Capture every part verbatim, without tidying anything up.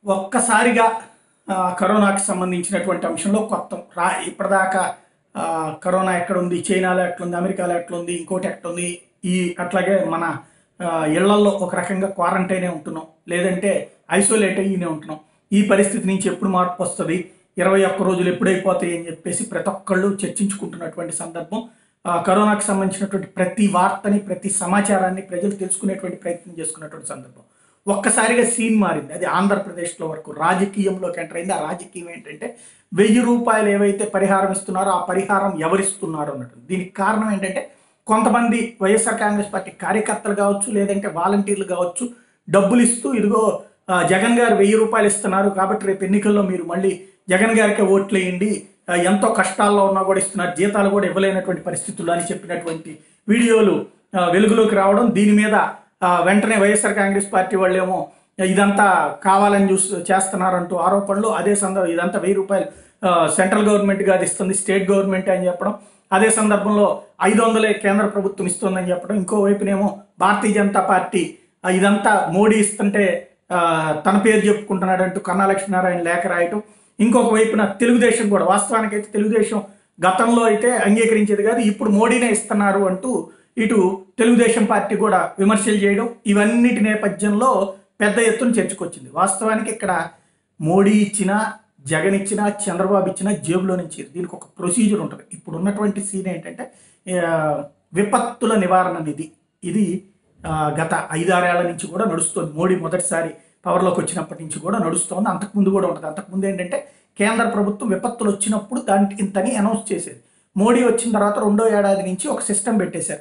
ఒక్కసారిగా ఆహ్, కరోనాకి సంబంధించినటువంటి అంశంలో కొత్త రా ఇప్పటిదాకా ఆహ్, కరోనా ఎక్కడుంది, చైనాలో ఎట్లుంది, అమెరికాలో ఎట్లుంది, ఇంకోటి ఎట్లుంది, ఈ అట్లాగే మన ఆహ్, ఇళ్లల్లో ఒక రకంగా క్వారంటైనే ఉంటున్నాం. లేదంటే ఐసోలేట్ అయ్యినే ఉంటున్నాం. ఈ పరిస్థితి నుంచి ఎప్పుడు మార్పు వస్తది? ఇరవై ఒక్క రోజులు ఎప్పుడైపోతాయి అని చెప్పేసి ప్రతి ఒక్కళ్ళు చర్చించుకుంటున్నటువంటి సందర్భం. ఆహ్, కరోనాకి సంబంధించినటువంటి ప్రతి వార్తని, ప్రతి సమాచారాన్ని ప్రజలు తెలుసుకునేటువంటి ప్రయత్నం చేసుకున్నటువంటి సందర్భం. ఒక్కసారిగా సీన్ మారింది. అది ఆంధ్రప్రదేశ్‌లో వరకు రాజకీయంలోకి ఎంటర్ అయింది. ఆ రాజకీయం ఏంటంటే వెయ్యి రూపాయలు ఏవైతే పరిహారం ఇస్తున్నారో ఆ పరిహారం ఎవరిస్తున్నారు అన్నట్టు. దీనికి కారణం ఏంటంటే కొంతమంది వైఎస్ఆర్ కాంగ్రెస్ పార్టీ కార్యకర్తలు కావచ్చు, లేదంటే వాలంటీర్లు కావచ్చు, డబ్బులు ఇస్తూ ఇదిగో ఆహ్, జగన్ గారు వెయ్యి రూపాయలు ఇస్తున్నారు కాబట్టి రేపు ఎన్నికల్లో మీరు మళ్ళీ జగన్ గారికే ఓట్లేయండి. ఆహ్, ఎంతో కష్టాల్లో ఉన్నా కూడా ఇస్తున్నారు. జీతాలు కూడా ఇవ్వలేనటువంటి పరిస్థితుల్లో అని చెప్పినటువంటి వీడియోలు ఆహ్, వెలుగులోకి రావడం, దీని మీద ఆహ్, వెంటనే వైఎస్ఆర్ కాంగ్రెస్ పార్టీ వాళ్ళేమో ఇదంతా కావాలని చూస్ చేస్తున్నారంటూ ఆరోపణలు. అదే సందర్భం ఇదంతా వెయ్యి రూపాయలు ఆహ్, సెంట్రల్ గవర్నమెంట్ కాదు ఇస్తుంది, స్టేట్ గవర్నమెంట్ అని చెప్పడం. అదే సందర్భంలో ఐదు వందలే కేంద్ర ప్రభుత్వం ఇస్తుందని చెప్పడం. ఇంకోవైపునేమో భారతీయ జనతా పార్టీ ఆహ్, ఇదంతా మోడీ ఇస్తుంటే ఆహ్, తన పేరు చెప్పుకుంటున్నాడంటూ కన్నా లక్ష్మీనారాయణ లేఖ రాయటం. ఇంకొక వైపున తెలుగుదేశం కూడా వాస్తవానికైతే తెలుగుదేశం గతంలో అయితే అంగీకరించేది కాదు, ఇప్పుడు మోడీనే ఇస్తున్నారు అంటూ ఇటు తెలుగుదేశం పార్టీ కూడా విమర్శలు చేయడం. ఇవన్నిటి నేపథ్యంలో పెద్ద ఎత్తున చర్చకొచ్చింది. వాస్తవానికి ఇక్కడ మోడీ ఇచ్చినా, జగన్ ఇచ్చినా, చంద్రబాబు ఇచ్చినా జేబులో నుంచి దీనికి ఒక ప్రొసీజర్ ఉంటుంది. ఇప్పుడు ఉన్నటువంటి సీన్ ఏంటంటే ఆహ్, విపత్తుల నివారణ నిధి. ఇది ఆహ్, గత ఐదారేళ్ల నుంచి కూడా నడుస్తుంది. మోడీ మొదటిసారి పవర్లోకి వచ్చినప్పటి నుంచి కూడా నడుస్తోంది. అంతకుముందు కూడా ఉంటుంది. అంతకుముందు ఏంటంటే కేంద్ర ప్రభుత్వం విపత్తులు వచ్చినప్పుడు దానికి ఇంతని అనౌన్స్ చేసేది. మోడీ వచ్చిన తర్వాత రెండో ఏడాది నుంచి ఒక సిస్టమ్ పెట్టేశారు.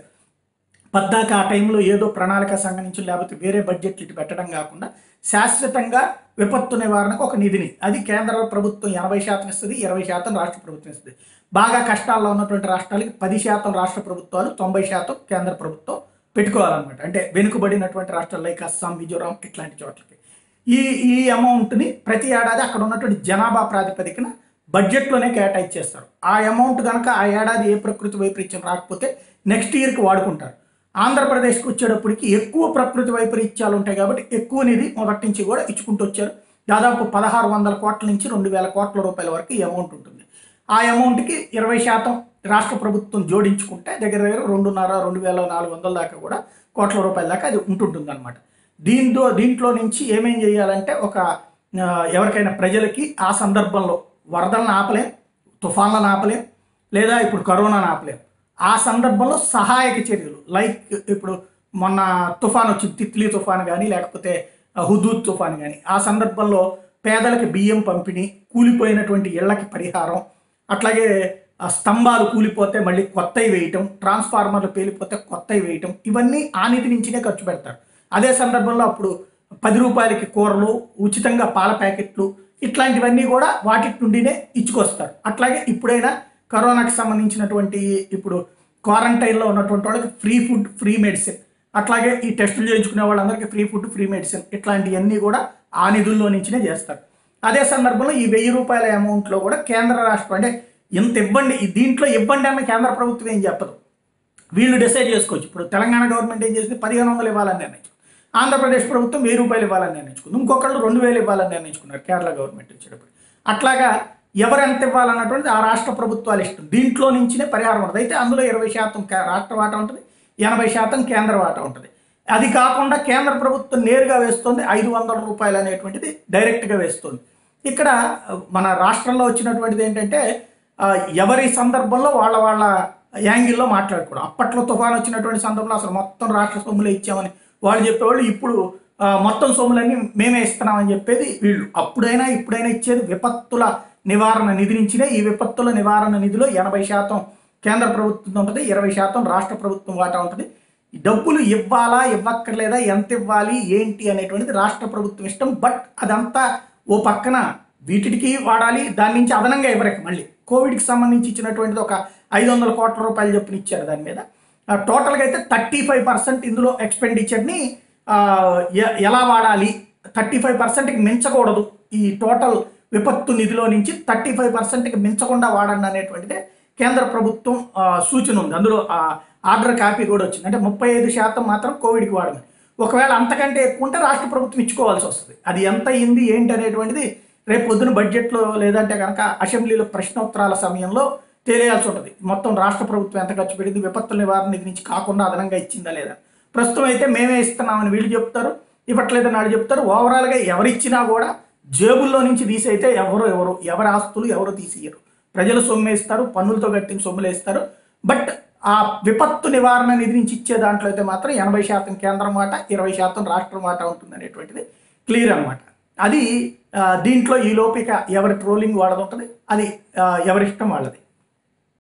పద్దాక ఆ టైంలో ఏదో ప్రణాళిక సంఘం నుంచి లేకపోతే వేరే బడ్జెట్లు ఇటు పెట్టడం కాకుండా శాశ్వతంగా విపత్తు నివారణకు ఒక నిధిని, అది కేంద్ర ప్రభుత్వం ఎనభై శాతం ఇస్తుంది, ఇరవై శాతం రాష్ట్ర ప్రభుత్వం ఇస్తుంది. బాగా కష్టాల్లో ఉన్నటువంటి రాష్ట్రాలకి పది శాతం రాష్ట్ర ప్రభుత్వాలు, తొంభై శాతం కేంద్ర ప్రభుత్వం పెట్టుకోవాలన్నమాట. అంటే వెనుకబడినటువంటి రాష్ట్రాలు లైక్ అస్సాం, మిజోరాం ఇట్లాంటి చోట్లకి ఈ ఈ అమౌంట్ని ప్రతి ఏడాది అక్కడ ఉన్నటువంటి జనాభా ప్రాతిపదికన బడ్జెట్లోనే కేటాయించేస్తారు. ఆ అమౌంట్ కనుక ఆ ఏడాది ఏ ప్రకృతి వైపరీత్యం రాకపోతే నెక్స్ట్ ఇయర్కి వాడుకుంటారు. ఆంధ్రప్రదేశ్కి వచ్చేటప్పటికి ఎక్కువ ప్రకృతి వైపరీత్యాలు ఉంటాయి కాబట్టి ఎక్కువ నిధి మొదటి నుంచి కూడా ఇచ్చుకుంటూ వచ్చారు. దాదాపు పదహారు వందల కోట్ల నుంచి రెండు వేల కోట్ల రూపాయల వరకు ఈ అమౌంట్ ఉంటుంది. ఆ అమౌంట్కి ఇరవై శాతం రాష్ట్ర ప్రభుత్వం జోడించుకుంటే దగ్గర దగ్గర రెండున్నర రెండు వేల నాలుగు వందల దాకా కూడా కోట్ల రూపాయల దాకా అది ఉంటుంటుంది అనమాట. దీంతో దీంట్లో నుంచి ఏమేం చేయాలంటే ఒక ఆహ్, ఎవరికైనా ప్రజలకి ఆ సందర్భంలో వరదలను ఆపలేం, తుఫాన్లను ఆపలేం, లేదా ఇప్పుడు కరోనాను ఆపలేం. ఆ సందర్భంలో సహాయక చర్యలు లైక్ ఇప్పుడు మొన్న తుఫాన్ వచ్చింది, తిత్లీ తుఫాన్ కానీ లేకపోతే హుదూద్ తుఫాన్ కానీ, ఆ సందర్భంలో పేదలకు బియ్యం పంపిణీ, కూలిపోయినటువంటి ఇళ్లకి పరిహారం, అట్లాగే ఆ స్తంభాలు కూలిపోతే మళ్ళీ కొత్తవి వేయటం, ట్రాన్స్ఫార్మర్లు పేలిపోతే కొత్తవి వేయటం, ఇవన్నీ ఆ నిధి నుంచినే ఖర్చు పెడతారు. అదే సందర్భంలో అప్పుడు పది రూపాయలకి కూరలు, ఉచితంగా పాల ప్యాకెట్లు ఇట్లాంటివన్నీ కూడా వాటి నుండినే ఇచ్చుకొస్తారు. అట్లాగే ఇప్పుడైనా కరోనాకి సంబంధించినటువంటి ఇప్పుడు క్వారంటైన్లో ఉన్నటువంటి వాళ్ళకి ఫ్రీ ఫుడ్, ఫ్రీ మెడిసిన్, అట్లాగే ఈ టెస్టులు చేయించుకునే వాళ్ళందరికీ ఫ్రీ ఫుడ్, ఫ్రీ మెడిసిన్ ఇట్లాంటివన్నీ కూడా ఆ నిధుల్లో నుంచినే చేస్తారు. అదే సందర్భంలో ఈ వెయ్యి రూపాయల అమౌంట్లో కూడా కేంద్ర రాష్ట్రం అంటే ఇంత ఇవ్వండి, దీంట్లో ఇవ్వండి అన్న కేంద్ర ప్రభుత్వం ఏం చెప్పదు, వీళ్ళు డిసైడ్ చేసుకోవచ్చు. ఇప్పుడు తెలంగాణ గవర్నమెంట్ ఏం చేసింది, పదిహేను వందలు ఇవ్వాలని నిర్ణయించుకుంది. ఆంధ్రప్రదేశ్ ప్రభుత్వం వెయ్యి రూపాయలు ఇవ్వాలని నిర్ణయించుకుంది. ఇంకొకళ్ళు రెండు వేలు ఇవ్వాలని నిర్ణయించుకున్నారు కేరళ గవర్నమెంట్ వచ్చేటప్పుడు. అట్లాగా ఎవరు ఎంత ఇవ్వాలన్నటువంటిది ఆ రాష్ట్ర ప్రభుత్వాలు ఇష్టం. దీంట్లో నుంచినే పరిహారం ఉంటుంది. అయితే అందులో ఇరవై శాతం రాష్ట్ర వాటా ఉంటుంది, ఎనభై శాతం కేంద్ర వాటా ఉంటుంది. అది కాకుండా కేంద్ర ప్రభుత్వం నేరుగా వేస్తుంది ఐదు వందల రూపాయలు అనేటువంటిది డైరెక్ట్గా వేస్తుంది. ఇక్కడ మన రాష్ట్రంలో వచ్చినటువంటిది ఏంటంటే ఎవరి సందర్భంలో వాళ్ళ వాళ్ళ యాంగిల్లో మాట్లాడుకోవడం. అప్పట్లో తుఫాన్ వచ్చినటువంటి సందర్భంలో అసలు మొత్తం రాష్ట్ర సొమ్ములే ఇచ్చామని వాళ్ళు చెప్పేవాళ్ళు, ఇప్పుడు మొత్తం సొమ్ములన్నీ మేమే ఇస్తున్నామని చెప్పేది వీళ్ళు. అప్పుడైనా ఇప్పుడైనా ఇచ్చేది విపత్తుల నివారణ నిధి నుంచినే. ఈ విపత్తుల నివారణ నిధిలో ఎనభై శాతం కేంద్ర ప్రభుత్వం ఉంటుంది, ఇరవై శాతం రాష్ట్ర ప్రభుత్వం వాటా ఉంటుంది. డబ్బులు ఇవ్వాలా ఇవ్వక్కర్లేదా, ఎంత ఇవ్వాలి ఏంటి అనేటువంటిది రాష్ట్ర ప్రభుత్వం ఇష్టం. బట్ అదంతా ఓ పక్కన వీటికి వాడాలి, దాని నుంచి అదనంగా ఇవ్వరేక మళ్ళీ కోవిడ్కి సంబంధించి ఇచ్చినటువంటిది ఒక ఐదు వందల కోట్ల రూపాయలు చొప్పున ఇచ్చారు. దాని మీద టోటల్గా అయితే థర్టీ ఫైవ్ పర్సెంట్ ఇందులో ఎక్స్పెండిచర్ని ఎలా వాడాలి, థర్టీ ఫైవ్ పర్సెంట్కి మించకూడదు. ఈ టోటల్ విపత్తు నిధిలో నుంచి థర్టీ ఫైవ్ పర్సెంట్కి మించకుండా వాడండి అనేటువంటిదే కేంద్ర ప్రభుత్వం సూచన ఉంది. అందులో ఆర్డర్ కాపీ కూడా వచ్చింది. అంటే ముప్పై ఐదు శాతం మాత్రం కోవిడ్కి వాడమని, ఒకవేళ అంతకంటే ఎక్కువ ఉంటే రాష్ట్ర ప్రభుత్వం ఇచ్చుకోవాల్సి వస్తుంది. అది ఎంత అయింది ఏంటి అనేటువంటిది రేపు పొద్దున బడ్జెట్లో లేదంటే కనుక అసెంబ్లీలో ప్రశ్నోత్తరాల సమయంలో తెలియాల్సి ఉంటుంది. మొత్తం రాష్ట్ర ప్రభుత్వం ఎంత ఖర్చు పెట్టింది, విపత్తుల నివారణ నిధి నుంచి కాకుండా అదనంగా ఇచ్చిందా లేదా. ప్రస్తుతం అయితే మేమే ఇస్తున్నామని వీళ్ళు చెప్తారు, ఇవ్వట్లేదని వాళ్ళు చెప్తారు. ఓవరాల్గా ఎవరిచ్చినా కూడా జేబుల్లో నుంచి తీసైతే ఎవరు ఎవరు ఎవరి ఆస్తులు ఎవరు తీసియ్యరు. ప్రజలు సొమ్ము వేస్తారు, పన్నులతో కట్టిన సొమ్ములు వేస్తారు. బట్ ఆ విపత్తు నివారణ నిధి నుంచి ఇచ్చే దాంట్లో అయితే మాత్రం ఎనభై శాతం కేంద్రం మాట, ఇరవై శాతం రాష్ట్రం మాట ఉంటుంది అనేటువంటిది క్లియర్ అనమాట. అది దీంట్లో ఈ లోపిక ఎవరి ట్రోలింగ్ వాళ్ళది ఉంటుంది, అది ఎవరిష్టం వాళ్ళది.